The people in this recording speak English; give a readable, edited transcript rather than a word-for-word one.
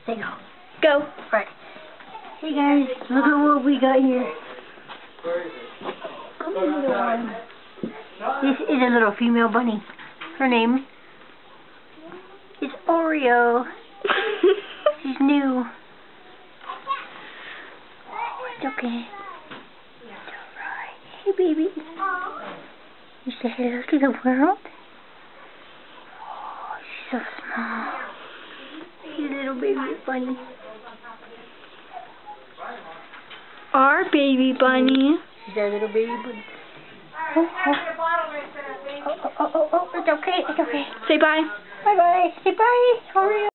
Say go. Go. Right. Hey guys, look at what we got here. Come here, little one. This is a little female bunny. Her name is Oreo. She's new. Oh, it's okay. It's alright. Hey baby. You say hello to the world? Oh, she's so small. She's a little baby bunny. Our baby bunny. She's our little baby bunny. Oh, it's okay, it's okay. Say bye. Bye bye. Say bye, Oreo.